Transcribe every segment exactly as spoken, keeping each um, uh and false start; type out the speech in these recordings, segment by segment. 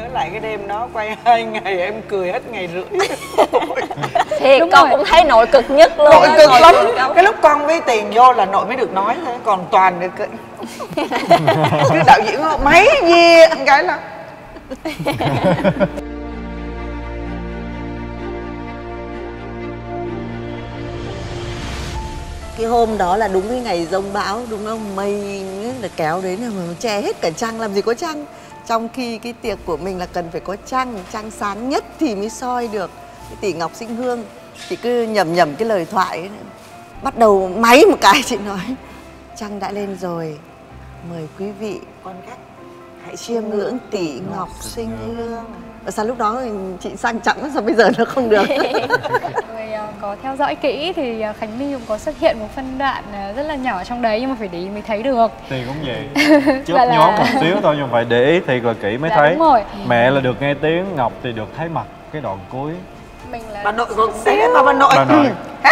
lại cái đêm đó quay hai ngày em cười hết ngày rưỡi. Thì Đúng con rồi. cũng thấy nội cực nhất luôn. Nội á, cực ngồi lắm. cười đâu. Cái lúc con với Tiền vô là nội mới được nói thôi, còn Toàn được cười. Cứ đạo diễn nói, mấy gì anh gái lắm. Cái hôm đó là đúng cái ngày giông bão đúng không? Mây là kéo đến mà che hết cả trăng, làm gì có trăng. Trong khi cái tiệc của mình là cần phải có trăng, trăng sáng nhất thì mới soi được. Cái tỷ Ngọc Sinh Hương, chị cứ nhầm nhầm cái lời thoại ấy. Bắt đầu máy một cái chị nói trăng đã lên rồi, mời quý vị Con khách hãy chiêm ngưỡng tỷ Ngọc Sinh Hương. Và sao lúc đó chị sang trọng, sao bây giờ nó không được? Người uh, có theo dõi kỹ thì uh, Khánh My cũng có xuất hiện một phân đoạn uh, rất là nhỏ trong đấy, nhưng mà phải để ý mới thấy được. Tiền cũng vậy. Chớp Và là- nhón một xíu thôi nhưng phải để ý thiệt là kỹ mới Dạ, thấy. đúng rồi. Mẹ là được nghe tiếng, Ngọc thì được thấy mặt cái đoạn cuối. Mình là bà nội còn đấy mà bà nội. Bà nội.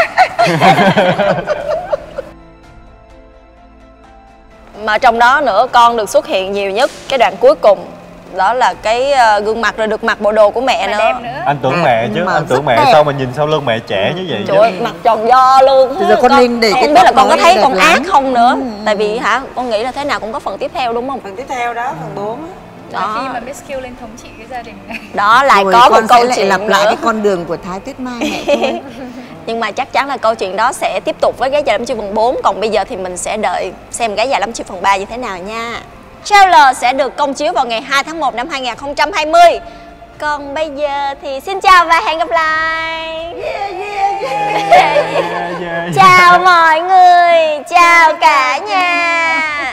Mà trong đó nữa con được xuất hiện nhiều nhất cái đoạn cuối cùng. Đó là cái uh, gương mặt rồi được mặc bộ đồ của mẹ Và nữa. đẹp nữa. Anh tưởng Đẹp, mẹ chứ, nhưng mà anh tưởng rất mẹ đẹp. sao mà nhìn sau lưng mẹ trẻ như vậy chứ. Trời ơi, mặt tròn do luôn. Bây giờ con nên để không cái biết là tóc con có đó thấy đẹp con lắm. ác không nữa. Ừ, ừ. Tại vì hả, con nghĩ là thế nào cũng có phần tiếp theo đúng không? Phần tiếp theo đó, phần bốn. Là Đó. khi mà Miss Q lên thống trị cái gia đình này. Đó lại Rồi có một con câu sẽ lại chuyện lặp nữa. lại cái con đường của Thái Tuyết Mai mẹ thôi. Nhưng mà chắc chắn là câu chuyện đó sẽ tiếp tục với Gái Già Lắm Chiêu phần bốn. Còn bây giờ thì mình sẽ đợi xem Gái Già Lắm Chiêu phần ba như thế nào nha. Trailer sẽ được công chiếu vào ngày hai tháng một năm hai nghìn không trăm hai mươi. Còn bây giờ thì xin chào và hẹn gặp lại. Yeah, yeah, yeah. Chào mọi người, chào cả nhà.